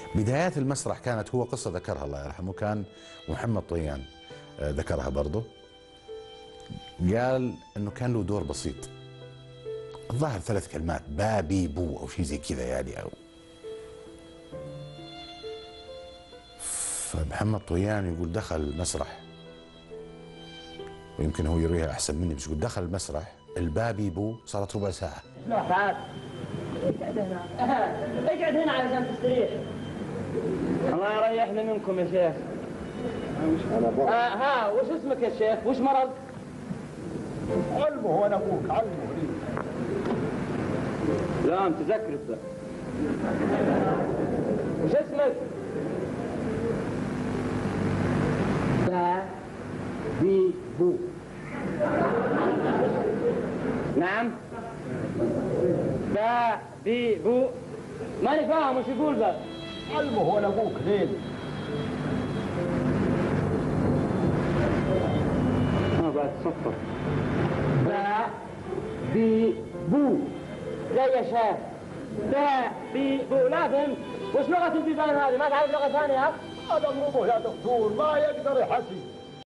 بدايات المسرح كانت، هو قصة ذكرها الله يرحمه، كان محمد طيان ذكرها برضه. قال انه كان له دور بسيط، الظاهر 3 كلمات، با بي بو او شيء زي كذا يعني. او فمحمد طيان يقول دخل المسرح، ويمكن هو يرويها احسن مني، بس يقول دخل المسرح البابي بو صارت ربع ساعة. لا تعال اقعد هنا، اقعد هنا علشان تستريح. الله يريحنا منكم يا شيخ. ها وش اسمك يا شيخ؟ وش مرض؟ علمه هو انا ابوك، علمه لي. لا انت ذكرت. وش اسمك؟ با بي بو. نعم با بي بو. ماني فاهم وش يقول ذا. علمه هو انا ابوك لين. ما بعد صفر. با بي بو زي يا شيخ. با بي بو. لازم. وش لغة البيبان هذه؟ ما تعرف لغة ثانية؟ هذا امره يا دكتور، ما يقدر يحسي.